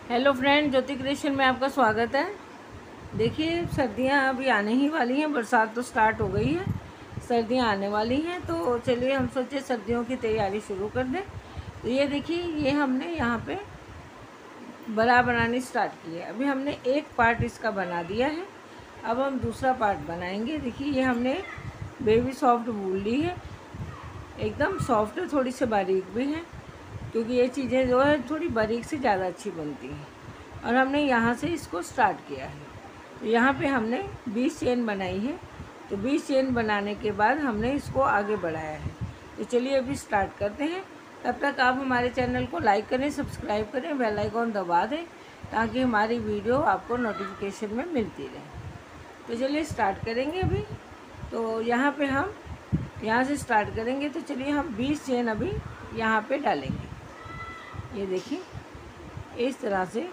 Hello friend, ज्योति creation में आपका स्वागत है। देखिए, सर्दियां अभी आने ही वाली हैं। बरसात तो स्टार्ट हो गई है, सर्दियां आने वाली हैं। तो चलिए हम सोचे सर्दियों की तैयारी शुरू कर दें। तो ये देखिए, ये हमने यहाँ पे बड़ा बनानी स्टार्ट की है। अभी हमने एक पार्ट इसका बना दिया है, अब हम दूसरा पार्ट बनाएंगे। देखिए, ये हमने बेबी सॉफ्ट वूल ली है, एकदम सॉफ्ट है, थोड़ी सी बारीक भी है, क्योंकि ये चीज़ें जो है थोड़ी बारीक से ज़्यादा अच्छी बनती हैं। और हमने यहाँ से इसको स्टार्ट किया है। तो यहाँ पे हमने 20 चेन बनाई है। तो 20 चेन बनाने के बाद हमने इसको आगे बढ़ाया है। तो चलिए अभी स्टार्ट करते हैं। तब तक आप हमारे चैनल को लाइक करें, सब्सक्राइब करें, बेल आइकॉन दबा दें, ताकि हमारी वीडियो आपको नोटिफिकेशन में मिलती रहे। तो चलिए स्टार्ट करेंगे अभी। तो यहाँ पे हम यहाँ से स्टार्ट करेंगे। तो चलिए हम 20 चेन अभी यहाँ पे डालेंगे। ये देखिए, इस तरह से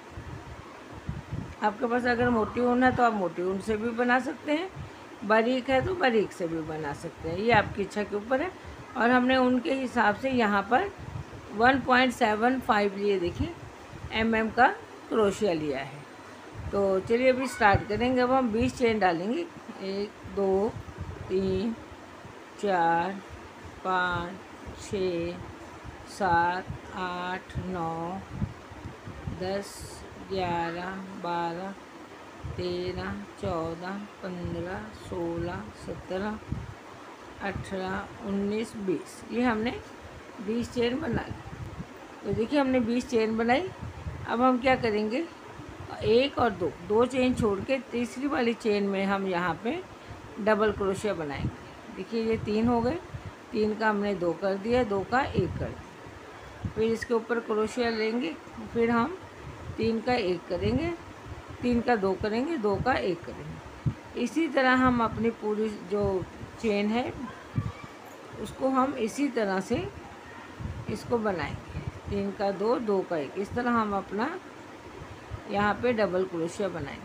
आपके पास अगर मोटी ऊन है तो आप मोटी ऊन से भी बना सकते हैं, बारीक है तो बारीक से भी बना सकते हैं, ये आपकी इच्छा के ऊपर है। और हमने उनके हिसाब से यहाँ पर 1.75 लिए, देखिए mm का क्रोशिया लिया है। तो चलिए अभी स्टार्ट करेंगे। अब हम 20 चेन डालेंगे। 1 2 3 4 5 6 7 8 9 10 11 12 13 14 15 16 17 18 19 20, ये हमने 20 चेन बना ली। तो देखिए हमने 20 चेन बनाई। अब हम क्या करेंगे, एक और दो चेन छोड़ के तीसरी वाली चेन में हम यहाँ पे डबल क्रोशिया बनाएंगे। देखिए ये 3 हो गए, 3 का हमने 2 कर दिया, 2 का 1 कर दिया। फिर इसके ऊपर क्रोशिया लेंगे, फिर हम 3 का 1 करेंगे, 3 का 2 करेंगे, 2 का 1 करेंगे। इसी तरह हम अपनी पूरी जो चेन है उसको हम इसी तरह से इसको बनाएंगे। 3 का 2, 2 का 1, इस तरह हम अपना यहाँ पे डबल क्रोशिया बनाएंगे।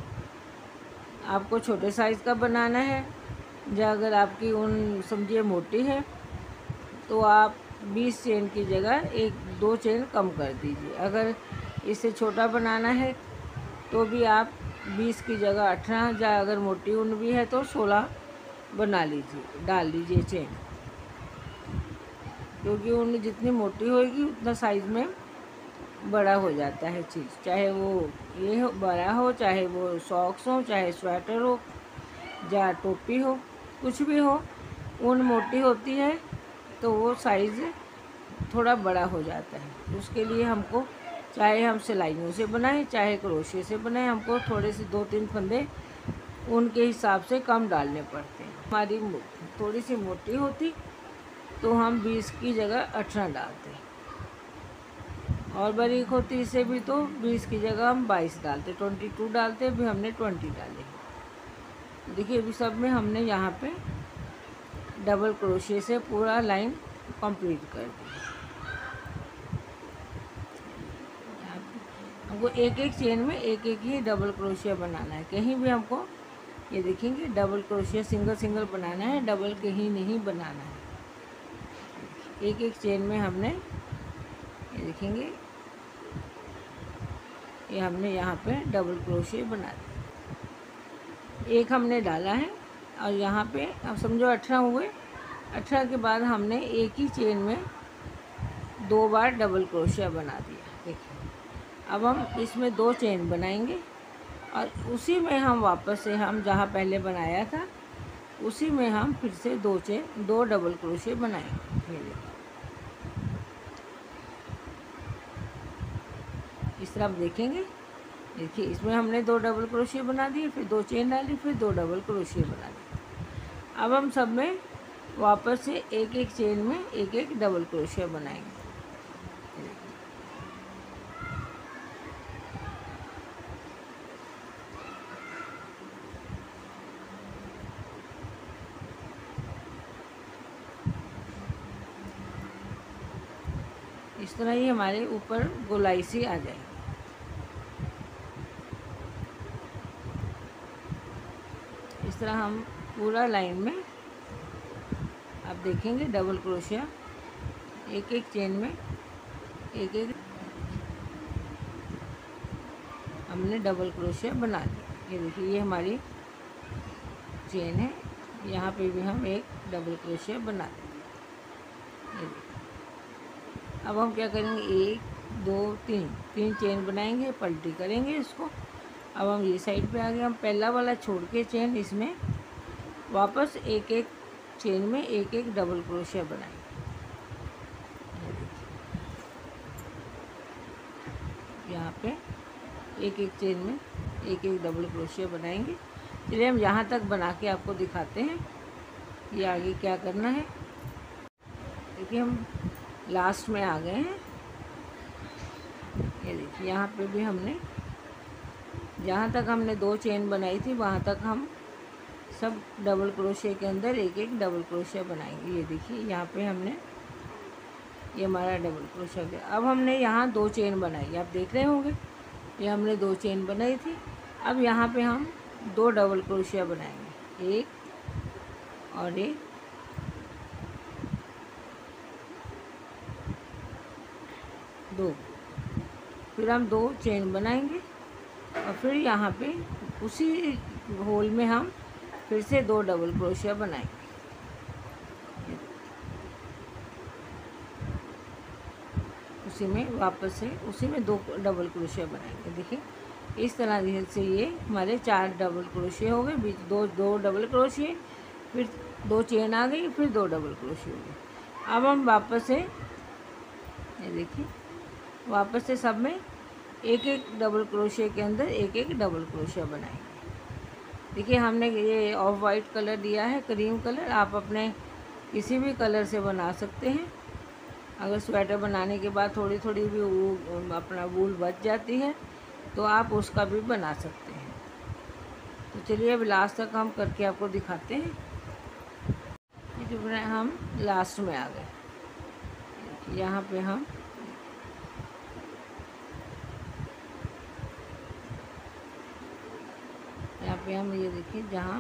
आपको छोटे साइज़ का बनाना है, या अगर आपकी ऊन समझिए मोटी है तो आप 20 चेन की जगह 1-2 चेन कम कर दीजिए। अगर इससे छोटा बनाना है तो भी आप 20 की जगह 18, या अगर मोटी ऊन भी है तो 16 बना लीजिए, डाल लीजिए चेन। क्योंकि ऊन जितनी मोटी होगी उतना साइज़ में बड़ा हो जाता है चीज़, चाहे वो ये हो बड़ा हो, चाहे वो सॉक्स हो, चाहे स्वेटर हो, या टोपी हो, कुछ भी हो। ऊन मोटी होती है तो वो साइज़ थोड़ा बड़ा हो जाता है। उसके लिए हमको, चाहे हम सिलाइयों से बनाएं चाहे क्रोशे से बनाएं, हमको थोड़े से 2-3 फंदे ऊन के हिसाब से कम डालने पड़ते हैं। हमारी थोड़ी सी मोटी होती तो हम 20 की जगह 18 डालते, और बारीक होती इससे भी तो 20 की जगह हम 22 डालते, 22 डालते। अभी हमने 20 डाले। देखिए अभी सब में हमने यहाँ पे डबल क्रोशिया से पूरा लाइन कंप्लीट कर दी। हमको एक एक चेन में एक एक ही डबल क्रोशिया बनाना है, कहीं भी हमको, ये देखेंगे, डबल क्रोशिया सिंगल सिंगल बनाना है, डबल कहीं नहीं बनाना है। एक एक चेन में हमने, ये देखेंगे, ये हमने यहाँ पे डबल क्रोशिया बना दिया। एक हमने डाला है, और यहाँ पे अब समझो 18 हुए। 18 के बाद हमने एक ही चेन में 2 बार डबल क्रोशिया बना दिया। देखिए अब हम इसमें 2 चेन बनाएंगे, और उसी में हम वापस से, हम जहाँ पहले बनाया था उसी में हम फिर से 2 डबल क्रोशिया बनाएंगे। ये इस तरह आप देखेंगे। देखिए इसमें हमने 2 डबल क्रोशिया बना दिए, फिर 2 चेन डाली, फिर 2 डबल क्रोशिया बना दिए। अब हम सब में वापस से एक एक चेन में एक एक डबल क्रोशिया बनाएंगे। इस तरह ही हमारे ऊपर गोलाई सी आ जाएगी। इस तरह हम पूरा लाइन में आप देखेंगे डबल क्रोशिया एक एक चेन में एक एक हमने डबल क्रोशिया बना लिया। ये देखिए ये हमारी चेन है, यहाँ पे भी हम एक डबल क्रोशिया बना देंगे। ये देखिए अब हम क्या करेंगे, 1 2 3 चेन बनाएंगे, पलटी करेंगे इसको। अब हम ये साइड पे आ गए, हम पहला वाला छोड़ के चेन इसमें वापस एक एक चेन में एक एक डबल क्रोशिया बनाएंगे। यहाँ पे एक एक चेन में एक एक डबल क्रोशिया बनाएंगे। चलिए हम यहाँ तक बना के आपको दिखाते हैं कि आगे क्या करना है। देखिए हम लास्ट में आ गए हैं। ये देखिए यहाँ पे भी हमने जहाँ तक हमने 2 चेन बनाई थी वहाँ तक हम सब डबल क्रोशिया के अंदर एक एक डबल क्रोशिया बनाएंगे। ये देखिए यहाँ पे हमने, ये हमारा डबल क्रोशिया गया। अब हमने यहाँ 2 चेन बनाई, आप देख रहे होंगे ये हमने 2 चेन बनाई थी। अब यहाँ पे हम 2 डबल क्रोशिया बनाएंगे, एक और एक, दो। फिर हम 2 चेन बनाएंगे और फिर यहाँ पे उसी होल में हम फिर से 2 डबल क्रोशिया बनाएंगे। उसी में वापस से उसी में 2 डबल क्रोशिया बनाएंगे। देखिए इस तरह से ये हमारे 4 डबल क्रोशिया हो गए, बीच 2 डबल क्रोशिया, फिर 2 चेन आ गई, फिर 2 डबल क्रोशिया हो गए। अब हम वापस से, ये देखिए वापस से सब में एक एक डबल क्रोशिया के अंदर एक एक डबल क्रोशिया बनाएंगे। देखिए हमने ये ऑफ वाइट कलर दिया है, क्रीम कलर, आप अपने किसी भी कलर से बना सकते हैं। अगर स्वेटर बनाने के बाद थोड़ी थोड़ी भी अपना वूल बच जाती है तो आप उसका भी बना सकते हैं। तो चलिए अब लास्ट तक हम करके आपको दिखाते हैं। ये हम लास्ट में आ गए। यहाँ पे हम ये देखिए जहाँ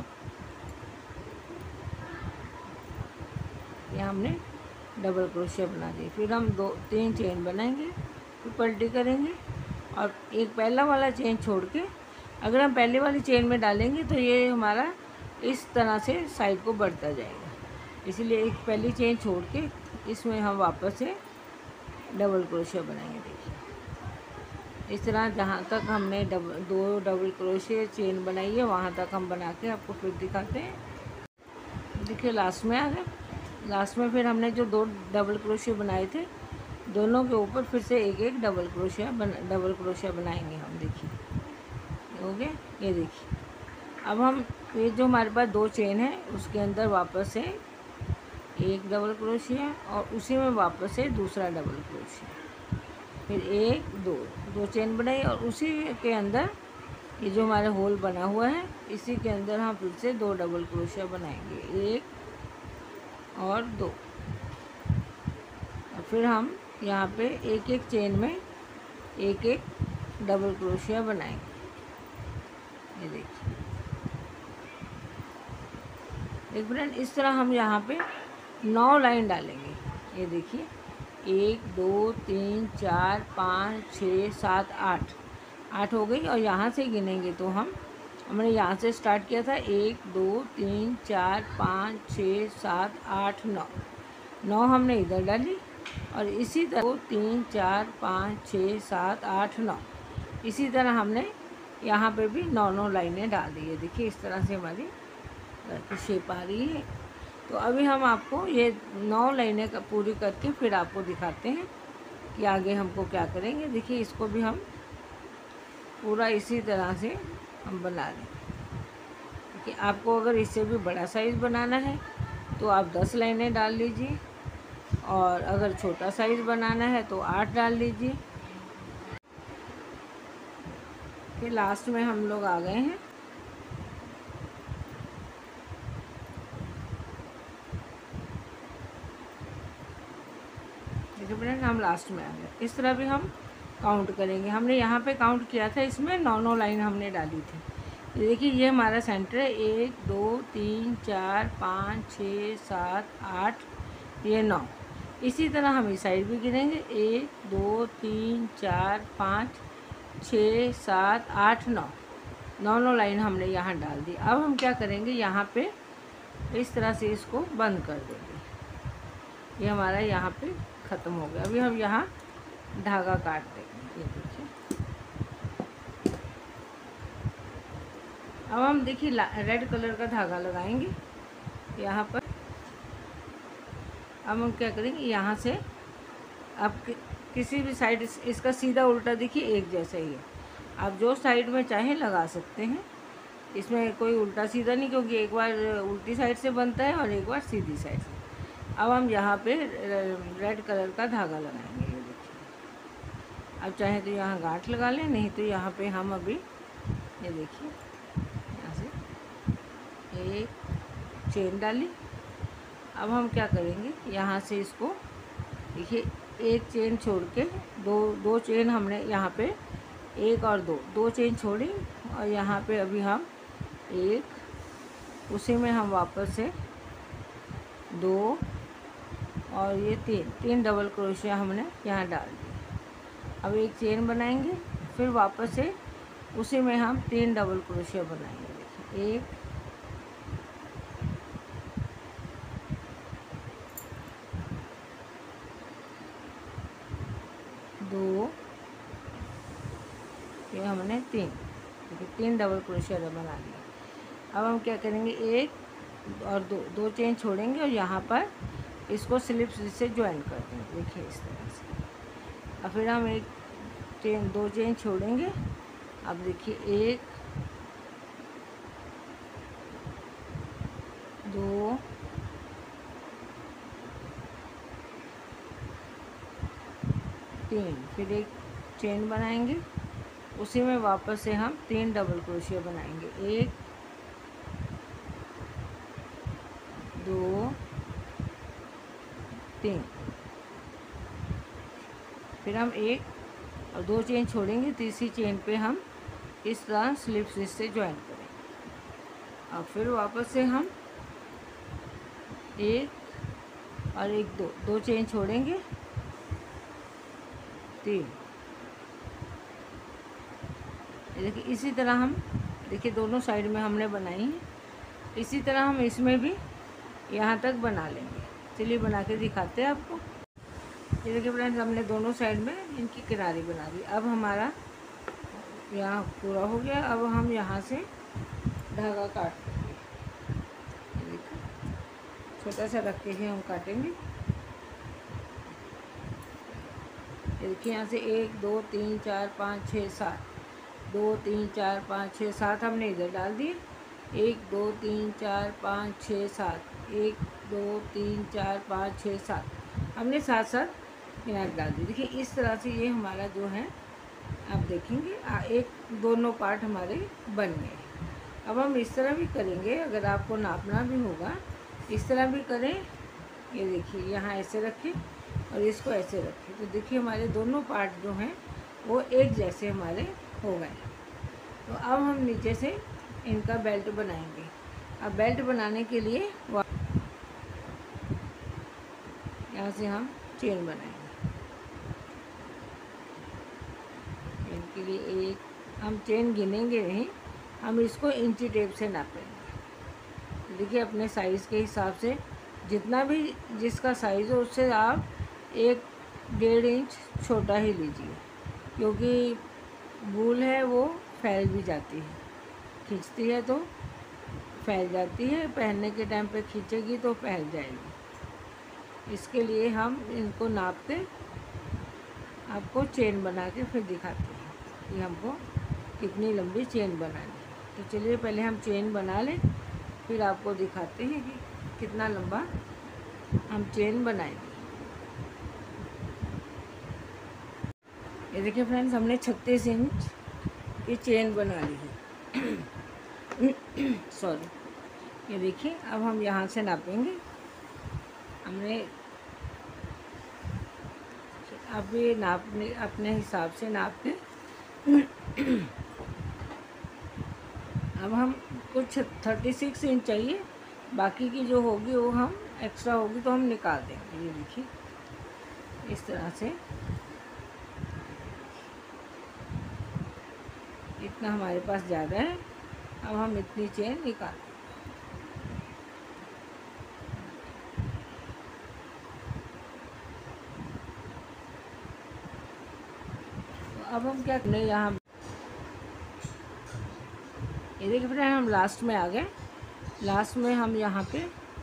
यहाँ हमने डबल क्रोशिया बना दिए। फिर हम 2-3 चेन बनाएंगे, फिर पलटी करेंगे और एक पहला वाला चेन छोड़ के, अगर हम पहले वाली चेन में डालेंगे तो ये हमारा इस तरह से साइड को बढ़ता जाएगा। इसलिए एक पहली चेन छोड़ के इसमें हम वापस से डबल क्रोशिया बनाएंगे। देखिए इस तरह जहाँ तक हमने 2 डबल क्रोशिया चेन बनाई है वहाँ तक हम बना के आपको फिर दिखाते हैं। देखिए लास्ट में आ गए। लास्ट में फिर हमने जो 2 डबल क्रोशिया बनाए थे दोनों के ऊपर फिर से एक एक डबल क्रोशिया बनाएंगे हम। देखिए हो गया। ये देखिए अब हम ये जो हमारे पास 2 चेन है उसके अंदर वापस से एक डबल क्रोशिया और उसी में वापस से दूसरा डबल क्रोशिया, फिर 1 2 चेन बनाई और उसी के अंदर ये जो हमारा होल बना हुआ है इसी के अंदर हम फिर से 2 डबल क्रोशिया बनाएंगे, 1 और 2। और फिर हम यहाँ पे एक एक चेन में एक एक डबल क्रोशिया बनाएंगे। ये देखिए एक मिनट, इस तरह हम यहाँ पे 9 लाइन डालेंगे। ये देखिए 1 2 3 4 5 6 7 8 हो गई। और यहाँ से गिनेंगे तो हमने यहाँ से स्टार्ट किया था 1 2 3 4 5 6 7 8 9 हमने इधर डाली और इसी तरह 2 3 4 5 6 7 8 9 इसी तरह हमने यहाँ पे भी 9 लाइनें डाल दी है। देखिए इस तरह से हमारी की शेप आ रही है। तो अभी हम आपको ये 9 लाइनें पूरी करके फिर आपको दिखाते हैं कि आगे हमको क्या करेंगे। देखिए इसको भी हम पूरा इसी तरह से हम बना लें। कि आपको अगर इससे भी बड़ा साइज़ बनाना है तो आप 10 लाइनें डाल लीजिए और अगर छोटा साइज़ बनाना है तो 8 डाल लीजिए। फिर लास्ट में हम लोग आ गए हैं। फ्रेंड हम लास्ट में आ गए। इस तरह भी हम काउंट करेंगे। हमने यहाँ पे काउंट किया था, इसमें 9 लाइन हमने डाली थी। ये देखिए ये हमारा सेंटर है, 1 2 3 4 5 6 7 8 ये 9। इसी तरह हम इस साइड भी गिनेंगे 1 2 3 4 5 6 7 8 9, 9 लाइन हमने यहाँ डाल दी। अब हम क्या करेंगे, यहाँ पे इस तरह से इसको बंद कर देंगे। ये हमारा यहाँ पे ख़त्म हो गया। अभी हम यहाँ धागा काट देंगे। ये देखिए, अब हम देखिए रेड कलर का धागा लगाएंगे यहाँ पर। अब हम क्या करेंगे, यहाँ से आप किसी भी साइड, इसका सीधा उल्टा देखिए एक जैसा ही है, आप जो साइड में चाहें लगा सकते हैं। इसमें कोई उल्टा सीधा नहीं, क्योंकि एक बार उल्टी साइड से बनता है और एक बार सीधी साइड से। अब हम यहाँ पे रेड कलर का धागा लगाएंगे। ये देखिए, अब चाहे तो यहाँ गांठ लगा लें, नहीं तो यहाँ पे हम अभी ये देखिए यहाँ से एक चेन डाली। अब हम क्या करेंगे, यहाँ से इसको देखिए एक चेन छोड़ के दो चेन हमने यहाँ पे, एक और दो चेन छोड़ी, और यहाँ पे अभी हम एक, उसी में हम वापस से 2 और ये 3 डबल क्रोशिया हमने यहाँ डाल दिया। अब एक चेन बनाएंगे, फिर वापस से उसी में हम 3 डबल क्रोशिया बनाएंगे। देखिए 1 2, ये हमने 3, देखिए 3 डबल क्रोशिया बना लिया। अब हम क्या करेंगे, एक और दो चेन छोड़ेंगे और यहाँ पर इसको स्लिप से ज्वाइन कर देंगे। देखिए इस तरह से। और फिर हम एक दो चेन छोड़ेंगे। अब देखिए 1 2 3, फिर एक चेन बनाएंगे, उसी में वापस से हम 3 डबल क्रोशिया बनाएंगे। 1 2 3, फिर हम एक और दो चेन छोड़ेंगे, तीसरी चेन पे हम इस तरह स्लिप स्टिच से ज्वाइन करेंगे। और फिर वापस से हम एक और एक दो चेन छोड़ेंगे, 3। देखिए इसी तरह हम, देखिए दोनों साइड में हमने बनाई है, इसी तरह हम इसमें भी यहाँ तक बना लेंगे। चलिए बना के दिखाते हैं आपको। ये देखिए फ्रेंड्स, हमने दोनों साइड में इनकी किनारी बना दी। अब हमारा यहाँ पूरा हो गया। अब हम यहाँ से धागा काट देंगे। देखिए छोटा सा रख के ही हम काटेंगे। देखिए यहाँ से 1 2 3 4 5 6 7, 2 3 4 5 6 7 हमने इधर डाल दिए। 1 2 3 4 5 6 7, 1 2 3 4 5 6 7 हमने 7 किनारे डाल दी। देखिए इस तरह से ये हमारा जो है, आप देखेंगे एक दोनों पार्ट हमारे बन गए। अब हम इस तरह भी करेंगे, अगर आपको नापना भी होगा इस तरह भी करें। ये देखिए यहाँ ऐसे रखें और इसको ऐसे रखें, तो देखिए हमारे दोनों पार्ट जो हैं वो एक जैसे हमारे हो गए। तो अब हम नीचे से इनका बेल्ट बनाएंगे। अब बेल्ट बनाने के लिए यहाँ से हम चेन बनाएंगे। इनके लिए एक हम चेन गिनेंगे नहीं, हम इसको इंची टेप से नापेंगे। देखिए अपने साइज़ के हिसाब से, जितना भी जिसका साइज़ हो उससे आप 1-1.5 इंच छोटा ही लीजिए, क्योंकि वूल है वो फैल भी जाती है, खींचती है तो फैल जाती है, पहनने के टाइम पे खींचेगी तो फैल जाएगी। इसके लिए हम इनको नाप के आपको चेन बना के फिर दिखाते हैं कि हमको कितनी लंबी चेन बनानी है। तो चलिए पहले हम चेन बना लें, फिर आपको दिखाते हैं कि कितना लंबा हम चेन बनाएंगे। ये देखिए फ्रेंड्स, हमने 36 इंच की चेन बना ली है। सॉरी, ये देखिए अब हम यहाँ से नापेंगे। हमने अब ये नापने अपने हिसाब से नाप के अब हम कुछ 36 इंच चाहिए, बाकी की जो होगी वो हम एक्स्ट्रा होगी तो हम निकाल देंगे। ये देखिए इस तरह से इतना हमारे पास ज़्यादा है। अब हम इतनी चेन निकाल, तो अब हम क्या करने यहाँ, ये देखिए फ्रेंड हम लास्ट में आ गए। लास्ट में हम यहाँ पे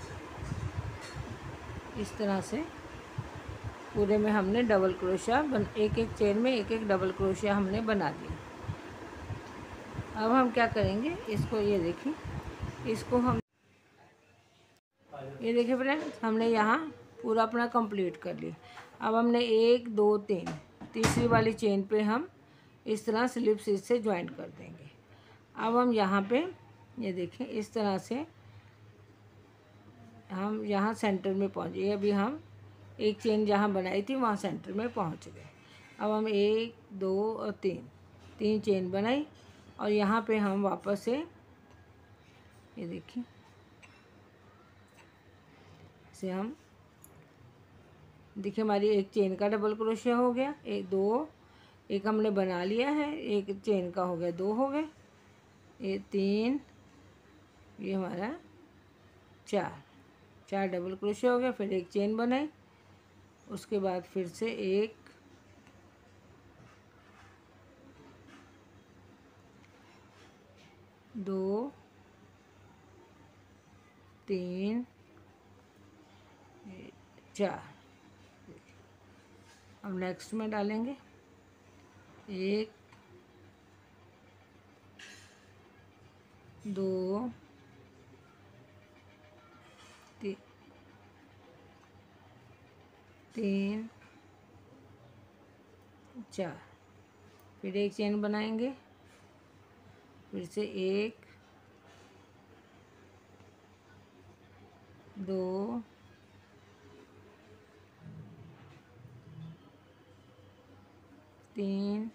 इस तरह से पूरे में हमने डबल क्रोशिया एक एक चेन में एक एक डबल क्रोशिया हमने बना दिया। अब हम क्या करेंगे, इसको ये देखिए, इसको हम ये देखिए फ्रेंड्स हमने यहाँ पूरा अपना कंप्लीट कर लिया। अब हमने 1 2 3 तीसरी वाली चेन पे हम इस तरह स्लिप स्टिच से ज्वाइंट कर देंगे। अब हम यहाँ पे ये देखें इस तरह से हम यहाँ सेंटर में पहुँचे। ये अभी हम एक चेन जहाँ बनाई थी वहाँ सेंटर में पहुँच गए। अब हम 1 2 और 3 चेन बनाई और यहाँ पे हम वापस से ये देखिए से हम देखिए हमारी एक चेन का डबल क्रोशिया हो गया, एक हमने बना लिया है, एक चेन का हो गया, 2 हो गए, ये 3, ये हमारा 4 डबल क्रोशिया हो गया। फिर एक चेन बनाई, उसके बाद फिर से 1 2 3 4। अब नेक्स्ट में डालेंगे 1 2 3 4। फिर एक चेन बनाएंगे, फिर से 1 2 3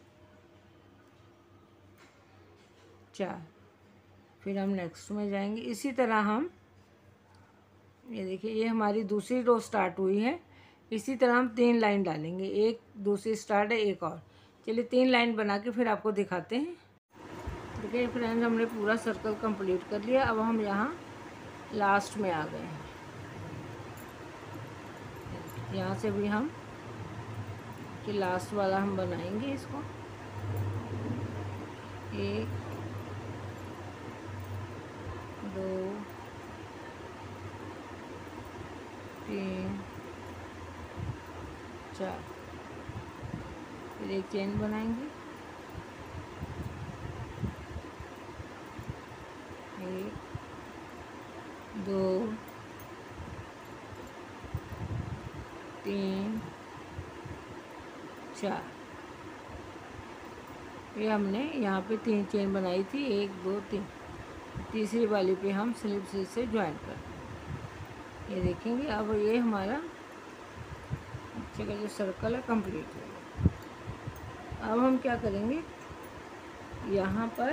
4। फिर हम नेक्स्ट में जाएंगे। इसी तरह हम ये देखिए ये हमारी दूसरी रो स्टार्ट हुई है। इसी तरह हम 3 लाइन डालेंगे, एक दूसरी स्टार्ट है, एक और। चलिए 3 लाइन बना के फिर आपको दिखाते हैं। देखिए फ्रेंड्स हमने पूरा सर्कल कंप्लीट कर लिया। अब हम यहाँ लास्ट में आ गए हैं। यहाँ से भी हम कि लास्ट वाला हम बनाएंगे इसको, 1 2 3 4। फिर एक चेन बनाएंगे, 1 2 3 4। ये हमने यहाँ पे 3 चेन बनाई थी, 1 2 3। तीसरी वाली पे हम स्लिप स्टिच से ज्वाइन कर, ये देखेंगे। अब ये हमारा अच्छे का जो सर्कल है कंप्लीट हो गया। अब हम क्या करेंगे, यहाँ पर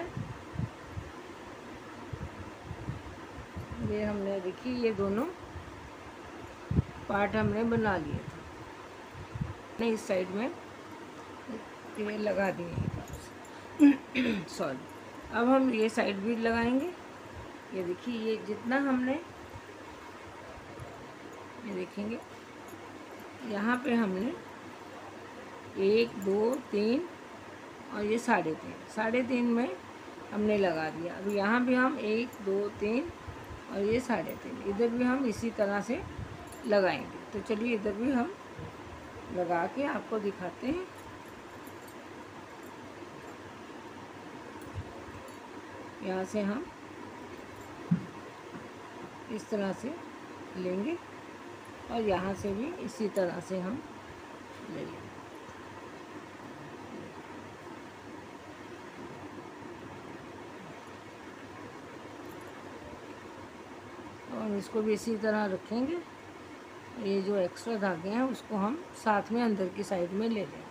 ये हमने देखिए ये दोनों पार्ट हमने बना लिए थे, नहीं इस साइड में ये लगा दिए सॉरी। अब हम ये साइड भी लगाएंगे। ये देखिए ये जितना हमने ये देखेंगे यहाँ पे हमने 1 2 3 और ये 3.5 में हमने लगा दिया। अब यहाँ भी हम 1 2 3 और ये 3.5 इधर भी हम इसी तरह से लगाएंगे। तो चलिए इधर भी हम लगा के आपको दिखाते हैं। यहाँ से हम इस तरह से लेंगे और यहाँ से भी इसी तरह से हम ले लेंगे। और इसको भी इसी तरह रखेंगे। ये जो एक्स्ट्रा धागे हैं उसको हम साथ में अंदर की साइड में ले लेंगे।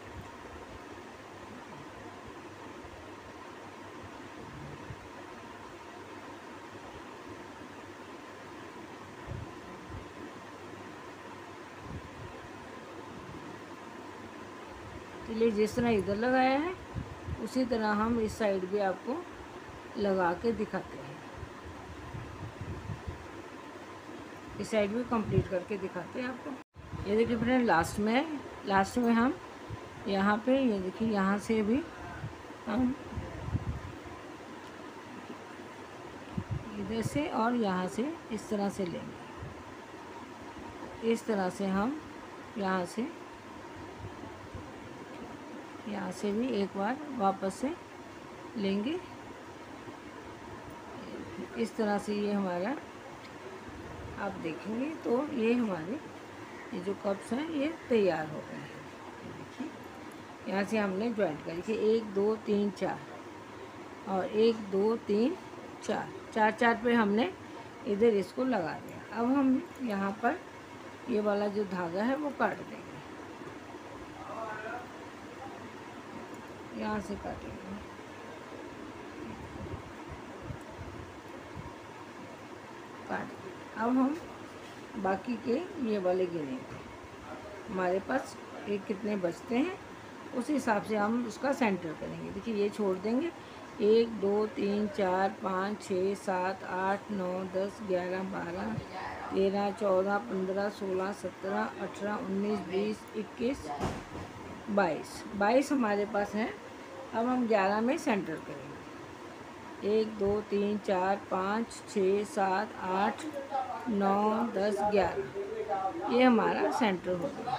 चलिए जिस तरह इधर लगाया है उसी तरह हम इस साइड भी आपको लगा के दिखाते हैं, इस साइड भी कंप्लीट करके दिखाते हैं आपको। ये देखिए फ्रेंड, लास्ट में हम यहाँ पे ये देखिए यहाँ से भी हम इधर से और यहाँ से इस तरह से लेंगे, इस तरह से हम यहाँ से भी एक बार वापस से लेंगे। इस तरह से ये हमारा आप देखेंगे तो ये हमारे ये जो कप्स हैं ये तैयार हो गए हैं। देखिए यहाँ से हमने ज्वाइंट कर, देखिए 1 2 3 4 और 1 2 3 4 4 4 पे हमने इधर इसको लगा दिया। अब हम यहाँ पर ये वाला जो धागा है वो काट देंगे, यहाँ से काटेंगे। अब हम बाकी के ये वाले गिनेंगे, हमारे पास ये कितने बचते हैं उस हिसाब से हम उसका सेंटर करेंगे। देखिए ये छोड़ देंगे, 1 2 3 4 5 6 7 8 9 10 11 12 13 14 15 16 17 18 19 20 21 22 हमारे पास हैं। अब हम 11 में सेंटर करेंगे, 1 2 3 4 5 6 7 8 9 10 11 ये हमारा सेंटर हो गया।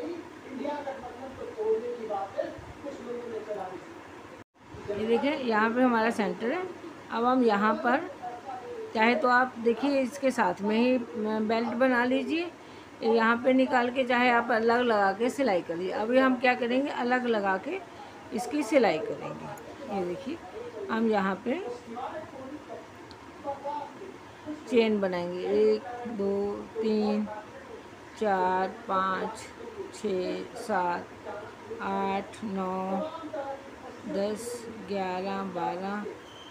ये देखिए यहाँ पे हमारा सेंटर है। अब हम यहाँ पर चाहे तो आप देखिए इसके साथ में ही बेल्ट बना लीजिए, यहाँ पे निकाल के चाहे आप अलग लगा के सिलाई कर लीजिए। अभी हम क्या करेंगे, अलग लगा के इसकी सिलाई करेंगे। ये देखिए हम यहाँ पे चेन बनाएंगे, 1 2 3 4 5 6 7 8 9 10 11 12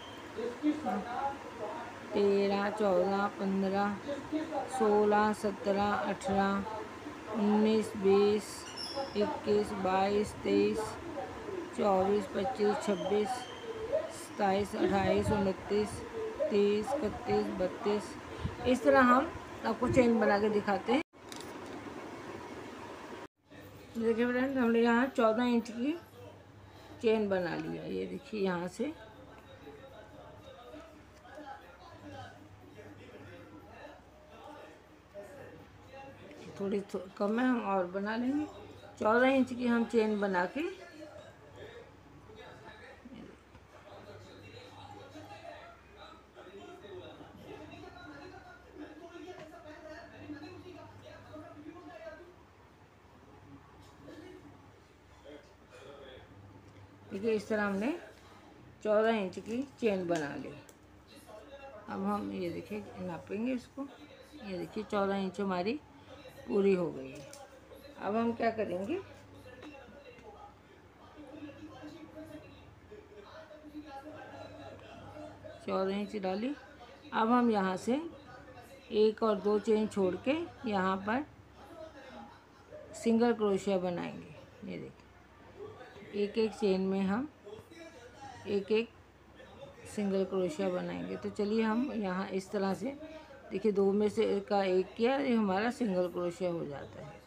13 14 15 16 17 18 19 20 21 22 23 24 25 26 27 28 29 30 31 32 इस तरह हम आपको चेन बना के दिखाते हैं। देखिए फ्रेंड, हमने यहाँ 14 इंच की चेन बना लिया। ये देखिए यहाँ से थोड़ी कम है, हम और बना लेंगे। 14 इंच की हम चेन बना के देखिए इस तरह हमने 14 इंच की चेन बना ली। अब हम ये देखिए नापेंगे इसको, ये देखिए 14 इंच हमारी पूरी हो गई है। अब हम क्या करेंगे, चौदह इंच डाली। अब हम यहाँ से 1 और 2 चेन छोड़ के यहाँ पर सिंगल क्रोशिया बनाएंगे। ये देखिए एक एक चेन में हम एक एक सिंगल क्रोशिया बनाएंगे। तो चलिए हम यहाँ इस तरह से देखिए 2 में से का एक किया, ये हमारा सिंगल क्रोशिया हो जाता है।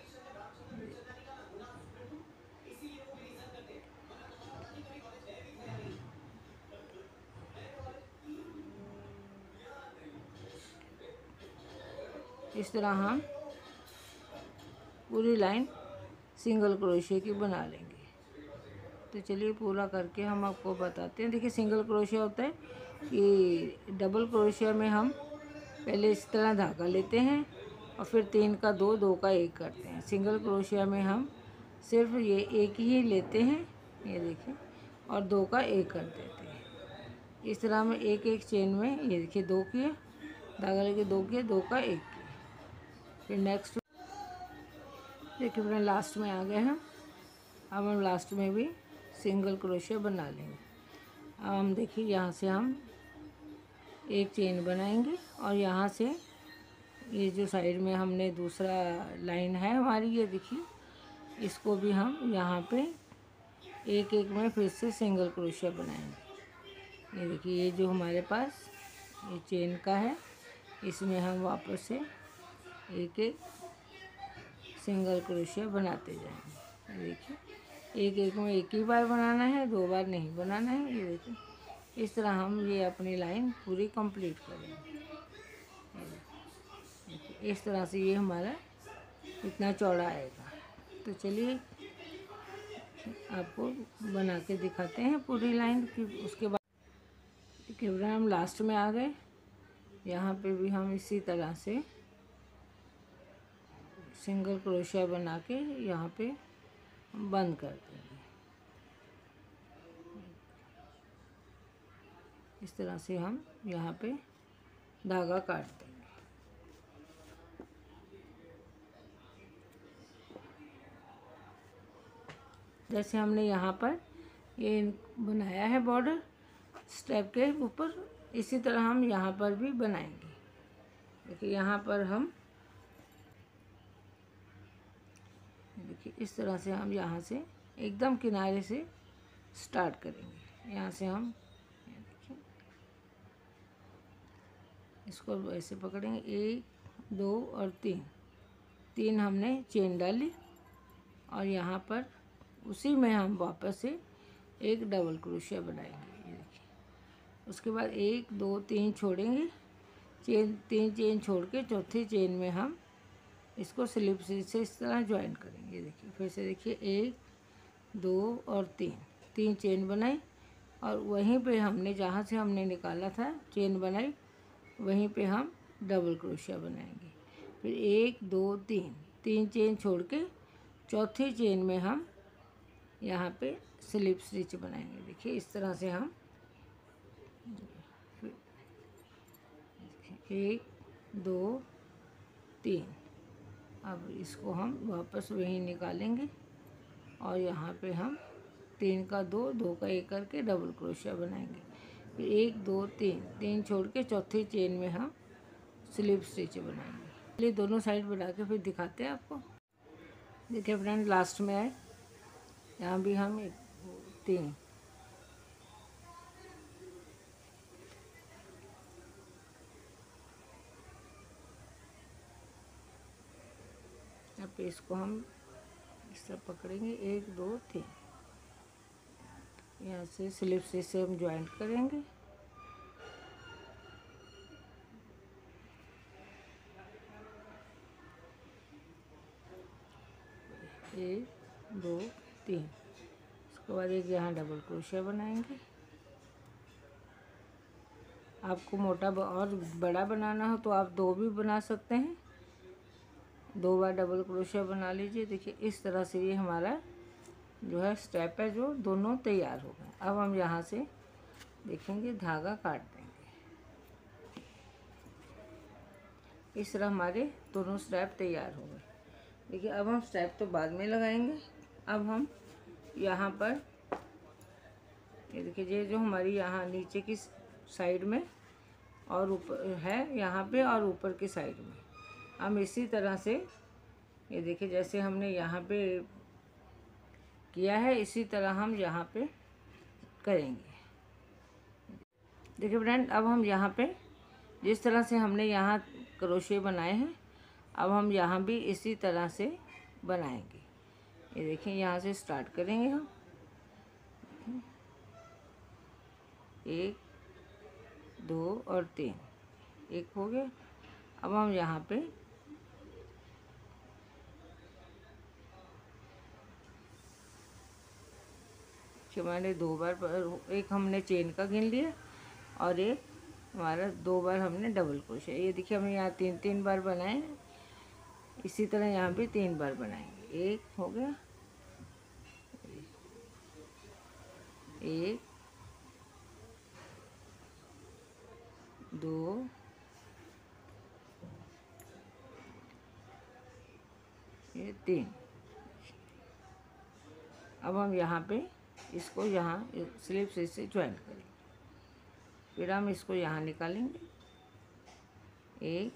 इस तरह हम पूरी लाइन सिंगल क्रोशिया की बना लेंगे। तो चलिए पूरा करके हम आपको बताते हैं। देखिए सिंगल क्रोशिया होता है कि डबल क्रोशिया में हम पहले इस तरह धागा लेते हैं और फिर 3 का 2 2 का 1 करते हैं। सिंगल क्रोशिया में हम सिर्फ ये एक ही लेते हैं, ये देखिए, और 2 का 1 कर देते हैं। इस तरह में एक एक चेन में ये देखिए 2 किए, धागा लेके 2 किए, 2 का 1 किया। फिर नेक्स्ट देखिए अपने लास्ट में आ गए हम। अब हम लास्ट में भी सिंगल क्रोशिया बना लेंगे। अब हम देखिए यहाँ से हम एक चेन बनाएंगे और यहाँ से ये जो साइड में हमने दूसरा लाइन है हमारी, ये देखिए, इसको भी हम यहाँ पे एक एक में फिर से सिंगल क्रोशिया बनाएंगे। ये देखिए, ये जो हमारे पास ये चेन का है, इसमें हम वापस से एक एक सिंगल क्रोशिया बनाते जाएंगे। ये देखिए, एक एक में एक ही बार बनाना है, 2 बार नहीं बनाना है। ये देखिए, इस तरह हम ये अपनी लाइन पूरी कंप्लीट करेंगे। इस तरह से ये हमारा इतना चौड़ा आएगा। तो चलिए आपको बना के दिखाते हैं पूरी लाइन की। उसके बाद देखिए हम लास्ट में आ गए। यहाँ पे भी हम इसी तरह से सिंगल क्रोशिया बना के यहाँ पे बंद कर देंगे। इस तरह से हम यहाँ पे धागा काट देंगे। जैसे हमने यहाँ पर ये बनाया है बॉर्डर स्टेप के ऊपर, इसी तरह हम यहाँ पर भी बनाएंगे। देखिए यहाँ पर हम देखिए इस तरह से हम यहाँ से एकदम किनारे से स्टार्ट करेंगे। यहाँ से हम देखिए इसको ऐसे पकड़ेंगे, 1 2 और 3 हमने चेन डाली और यहाँ पर उसी में हम वापस से एक डबल क्रोशिया बनाएंगे। ये देखिए, उसके बाद 1 2 3 छोड़ेंगे, 3 चेन छोड़ के चौथी चेन में हम इसको स्लिप से इस तरह ज्वाइन करेंगे। देखिए फिर से देखिए, 1 2 और 3 चेन बनाई और वहीं पे हमने जहाँ से हमने निकाला था चेन बनाई, वहीं पे हम डबल क्रोशिया बनाएंगे। फिर 1 2 3 चेन छोड़ के चौथी चेन में हम यहाँ पे स्लिप स्टिच बनाएंगे। देखिए इस तरह से हम 1 2 3, अब इसको हम वापस वहीं निकालेंगे और यहाँ पे हम 3 का 2 2 का 1 करके डबल क्रोशिया बनाएंगे। फिर 1 2 3 छोड़ के चौथी चेन में हम स्लिप स्टिच बनाएंगे। चलिए दोनों साइड बना के फिर दिखाते हैं आपको। देखिए फ्रेंड, लास्ट में आए, यहाँ भी हम 3 अब इसको हम इस तरह पकड़ेंगे, 1 2 3 यहाँ से स्लिप से हम ज्वाइंट करेंगे। एक 2 3, उसके बाद एक यहाँ डबल क्रोशिया बनाएंगे। आपको मोटा और बड़ा बनाना हो तो आप 2 भी बना सकते हैं, 2 बार डबल क्रोशिया बना लीजिए। देखिए इस तरह से ये हमारा जो है स्टेप है, जो दोनों तैयार हो गए। अब हम यहाँ से देखेंगे धागा काट देंगे। इस तरह हमारे दोनों स्टेप तैयार हो गए। देखिए अब हम स्टेप तो बाद में लगाएंगे। अब हम यहाँ पर ये देखिए, ये जो हमारी यहाँ नीचे की साइड में और ऊपर है, यहाँ पे और ऊपर की साइड में हम इसी तरह से ये देखिए जैसे हमने यहाँ पे किया है, इसी तरह हम यहाँ पे करेंगे। देखिए फ्रेंड, अब हम यहाँ पे जिस तरह से हमने यहाँ क्रोशे बनाए हैं, अब हम यहाँ भी इसी तरह से बनाएंगे। ये देखिए यहाँ से स्टार्ट करेंगे हम, 1 2 और 3, एक हो गया। अब हम यहाँ पे मैंने 2 बार, एक हमने चेन का गिन लिया और एक हमारा 2 बार हमने डबल क्रोशे। ये देखिए हमने यहाँ 3 बार बनाए, इसी तरह यहाँ भी 3 बार बनाएंगे। एक हो गया, 1 2 ये 3। अब हम यहाँ पे इसको यहाँ स्लिप से ज्वाइन करेंगे। फिर हम इसको यहाँ निकालेंगे, 1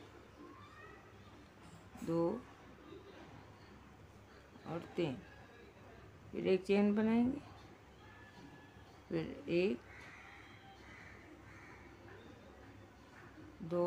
2 और 3। फिर एक चेन बनाएंगे, फिर 1 2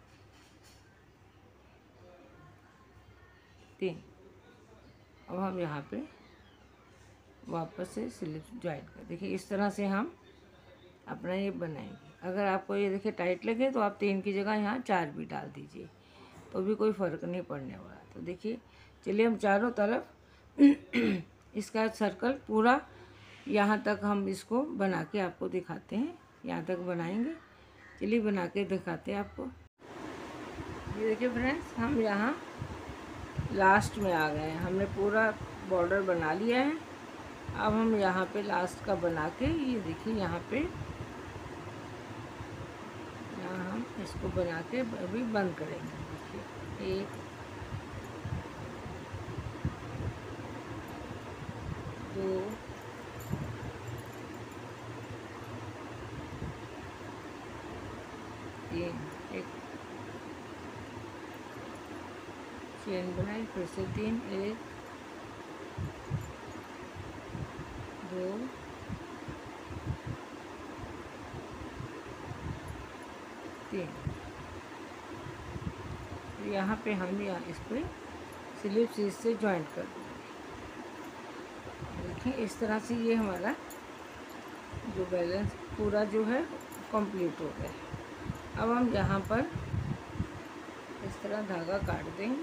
3। अब हम यहाँ पे वापस से स्लिप ज्वाइन कर, देखिए इस तरह से हम अपना ये बनाएंगे। अगर आपको ये देखिए टाइट लगे तो आप 3 की जगह यहाँ 4 भी डाल दीजिए, तो भी कोई फ़र्क नहीं पड़ने वाला। तो देखिए चलिए हम चारों तरफ इसका सर्कल पूरा यहाँ तक हम इसको बना के आपको दिखाते हैं। यहाँ तक बनाएंगे, चलिए बना के दिखाते हैं आपको। ये देखिए फ्रेंड्स, हम यहाँ लास्ट में आ गए हैं, हमने पूरा बॉर्डर बना लिया है। अब हम यहाँ पे लास्ट का बना के, ये देखिए यहाँ पे, यहाँ हम इसको बना के अभी बंद करेंगे। देखिए 1 2 3, एक चेन बनाई, फिर से 3, 1 2 3। यहाँ पे हम इस पे स्लिप स्टिच से जॉइंट कर देंगे। देखिए इस तरह से ये हमारा जो बैलेंस पूरा जो है कंप्लीट हो गया। अब हम यहाँ पर इस तरह धागा काट देंगे।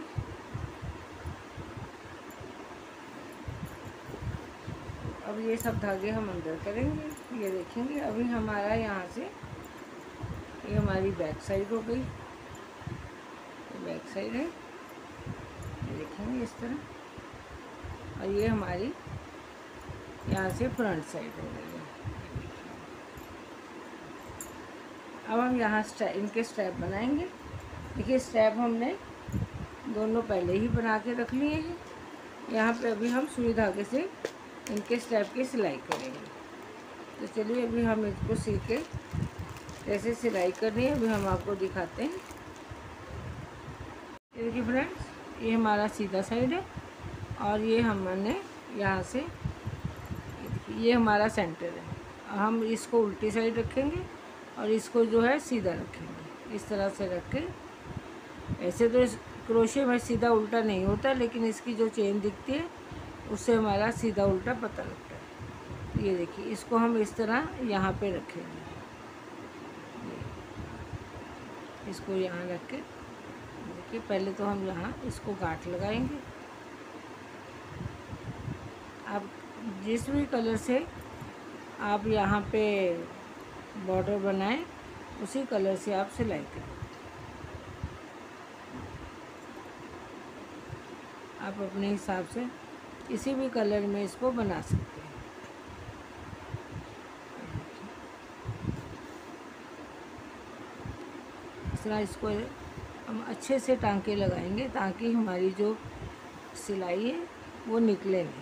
अब ये सब धागे हम अंदर करेंगे। ये देखेंगे अभी हमारा यहाँ से ये हमारी बैक साइड हो गई, बैक साइड है, ये देखेंगे इस तरह। और ये हमारी यहाँ से फ्रंट साइड हो गई है। अब हम यहाँ इनके स्ट्रैप बनाएंगे। देखिए स्ट्रैप हमने दोनों पहले ही बना के रख लिए हैं। यहाँ पे अभी हम सुई धागे से इनके स्ट्रैप की सिलाई करेंगे। तो चलिए अभी हम इसको सीख के कैसे सिलाई करनी है अभी हम आपको दिखाते हैं। ये देखिए फ्रेंड्स, ये हमारा सीधा साइड है और ये हमने यहाँ से, ये हमारा सेंटर है। हम इसको उल्टी साइड रखेंगे और इसको जो है सीधा रखेंगे। इस तरह से रख के, ऐसे तो इस क्रोशे में सीधा उल्टा नहीं होता, लेकिन इसकी जो चेन दिखती है उससे हमारा सीधा उल्टा पता लगता है। ये देखिए इसको हम इस तरह यहाँ पे रखेंगे, इसको यहाँ रख के देखिए पहले तो हम यहाँ इसको गांठ लगाएंगे। आप जिस भी कलर से आप यहाँ पे बॉर्डर बनाएं उसी कलर से आप सिलाई करें। आप अपने हिसाब से किसी भी कलर में इसको बना सकते हैं। इस तरह इसको हम अच्छे से टांके लगाएंगे ताकि हमारी जो सिलाई है वो निकले नहीं।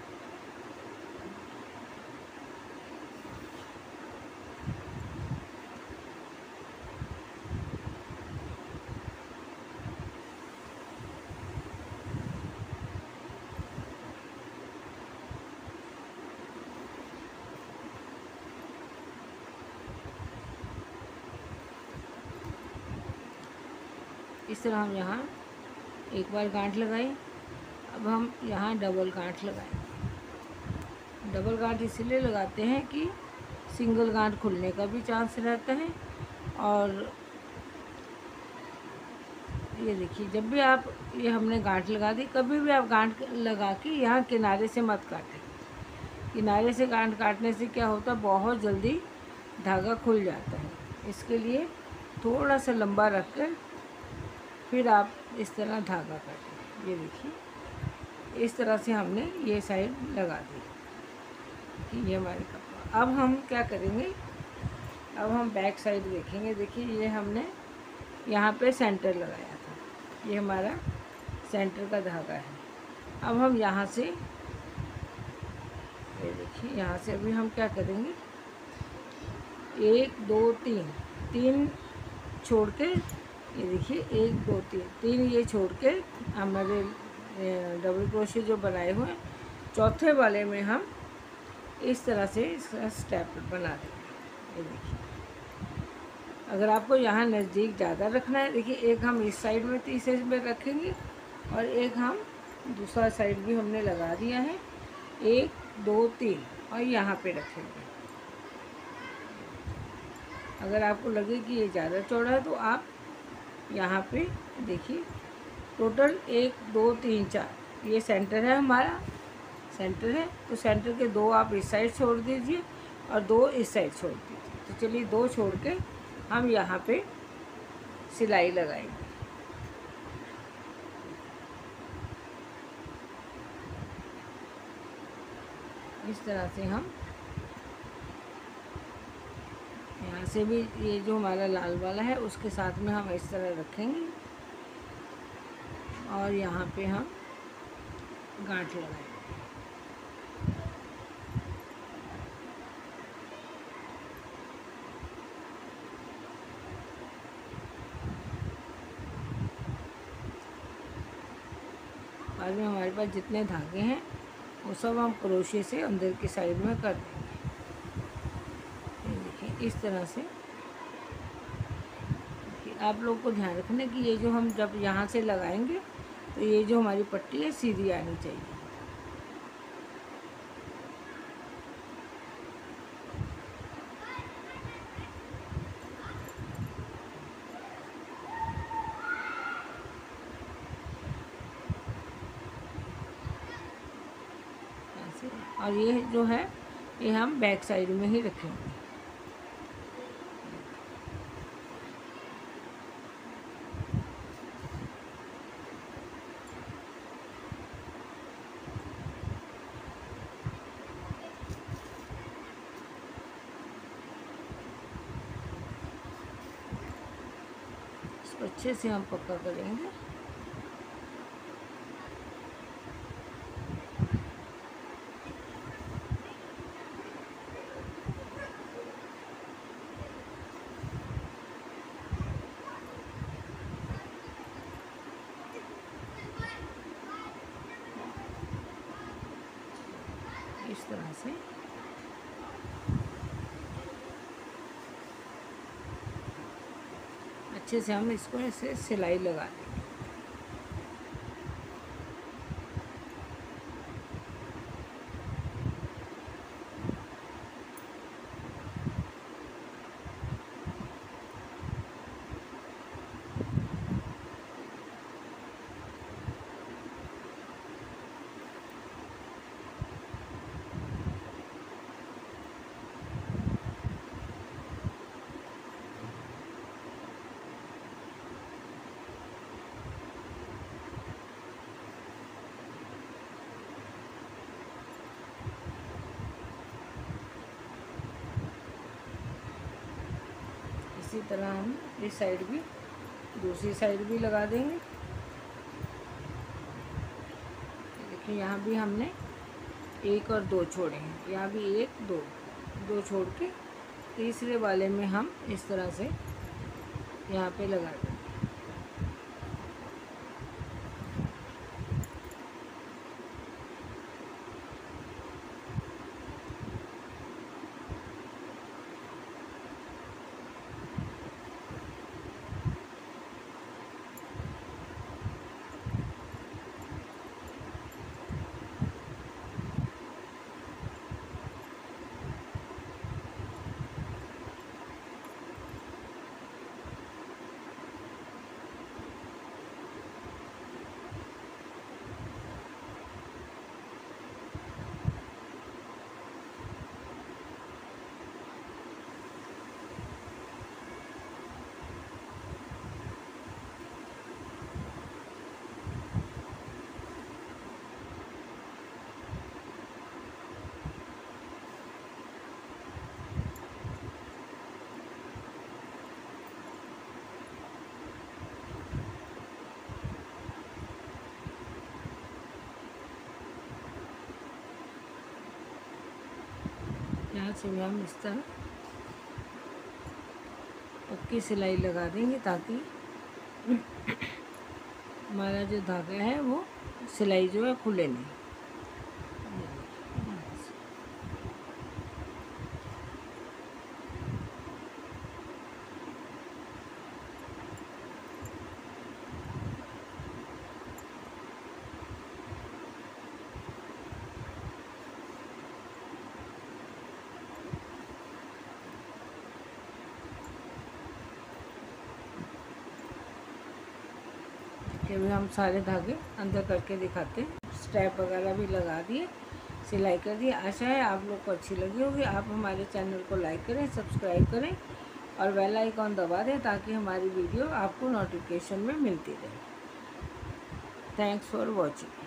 इस तरह हम यहाँ एक बार गांठ लगाई। अब हम यहाँ डबल गांठ लगाएं। डबल गांठ इसलिए लगाते हैं कि सिंगल गांठ खुलने का भी चांस रहता है। और ये देखिए जब भी आप, ये हमने गांठ लगा दी, कभी भी आप गांठ लगा के यहाँ किनारे से मत काटें। किनारे से गांठ काटने से क्या होता है, बहुत जल्दी धागा खुल जाता है। इसके लिए थोड़ा सा लंबा रख कर फिर आप इस तरह धागा काटें। ये देखिए इस तरह से हमने ये साइड लगा दी। ये हमारे कपड़ा। अब हम क्या करेंगे, अब हम बैक साइड देखेंगे। देखिए ये हमने यहाँ पे सेंटर लगाया था, ये हमारा सेंटर का धागा है। अब हम यहाँ से, ये देखिए यहाँ से अभी हम क्या करेंगे, 1 2 3 छोड़ के, ये देखिए 1 2 3 ये छोड़ के हमारे डबल क्रोशे जो बनाए हुए चौथे वाले में हम इस तरह से इसका स्टेप बना देंगे। ये देखिए, अगर आपको यहाँ नज़दीक ज़्यादा रखना है, देखिए एक हम इस साइड में तीसरे में रखेंगे और एक हम दूसरा साइड भी हमने लगा दिया है, 1 2 3 और यहाँ पे रखेंगे। अगर आपको लगे कि ये ज़्यादा चौड़ा है तो आप यहाँ पे देखिए, टोटल 1 2 3 4 ये सेंटर है, हमारा सेंटर है, तो सेंटर के 2 आप इस साइड छोड़ दीजिए और 2 इस साइड छोड़ दीजिए। तो चलिए 2 छोड़ के हम यहाँ पे सिलाई लगाएंगे। इस तरह से हम यहाँ से भी ये जो हमारा लाल वाला है उसके साथ में हम इस तरह रखेंगे और यहाँ पे हम गांठ लगाएंगे। बाद में हमारे पास जितने धागे हैं वो सब हम क्रोशे से अंदर की साइड में कर देंगे। ये देखिए, इस तरह से आप लोग को ध्यान रखना कि ये जो हम जब यहाँ से लगाएंगे तो ये जो हमारी पट्टी है सीधी आनी चाहिए। ऐसे, और ये जो है ये हम बैक साइड में ही रखेंगे। इसको अच्छे से हम पक्का करेंगे। इस तरह से अच्छे से हम इसको ऐसे सिलाई लगा देंगे। इसी तरह हम इस साइड भी, दूसरी साइड भी लगा देंगे। देखिए यहाँ भी हमने 1 और 2 छोड़े हैं, यहाँ भी 1 2 2 छोड़ के तीसरे वाले में हम इस तरह से यहाँ पे लगा देंगे। यहाँ से भी हम इस तरह पक्की सिलाई लगा देंगे ताकि हमारा जो धागा है वो सिलाई जो है खुले नहीं। कि अभी हम सारे धागे अंदर करके दिखाते हैं। स्टेप वगैरह भी लगा दिए, सिलाई कर दी। आशा है आप लोग को अच्छी लगी होगी। आप हमारे चैनल को लाइक करें, सब्सक्राइब करें और बेल आइकॉन दबा दें ताकि हमारी वीडियो आपको नोटिफिकेशन में मिलती रहे। Thanks for watching.